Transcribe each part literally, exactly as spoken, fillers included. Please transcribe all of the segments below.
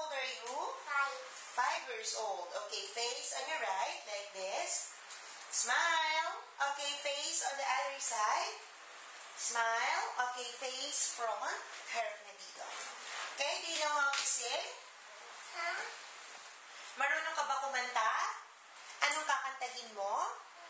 old are you? Five. Five years old. Okay, face on your right, like this. Smile. Okay, face on the other side. Smile. Okay, face front. Harap na dito. Okay, do you know how to sing? Huh? Marunong ka ba kumanta? Anong kakantahin mo?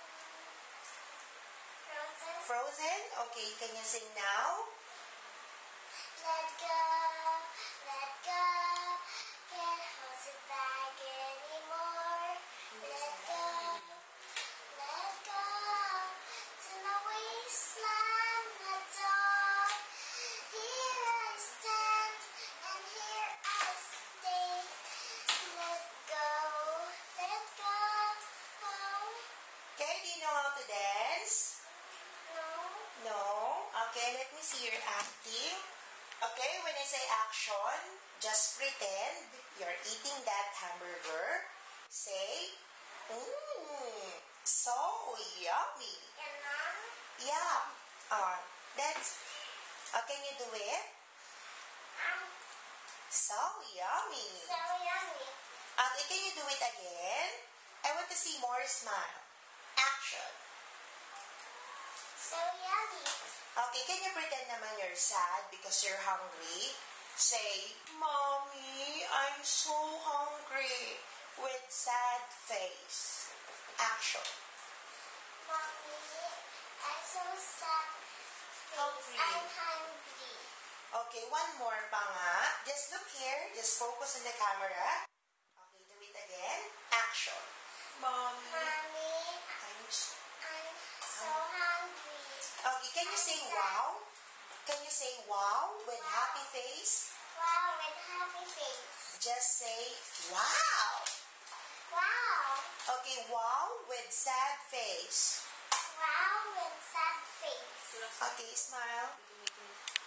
Frozen. Frozen? Okay, can you sing now? Let go, let go, can't hold it back anymore. Let go, let go, to my wasteland, let go. Here I stand, and here I stay. Let go, let go, oh, Okay, do you know how to dance? no. No? Okay, let me see your acting. Okay, when I say action, just pretend you're eating that hamburger. Say, mmm, so yummy. And mom, Yeah. Uh, that's, uh, can you do it? I'm So yummy. so yummy. Okay, can you do it again? I want to see more smile. Action. So yummy. Okay, can you pretend naman you're sad because you're hungry? Say, Mommy, I'm so hungry with sad face. Action. Mommy, I'm so sad. Hungry. I'm hungry. Okay, one more pa nga. Just look here. Just focus on the camera. Okay, do it again. Action. Mommy, Mommy, I'm so... I'm so hungry. Okay, can you say wow? Can you say wow with happy face? Wow, with happy face. Just say wow. Wow. Okay, wow with sad face. Wow, with sad face. Okay, smile.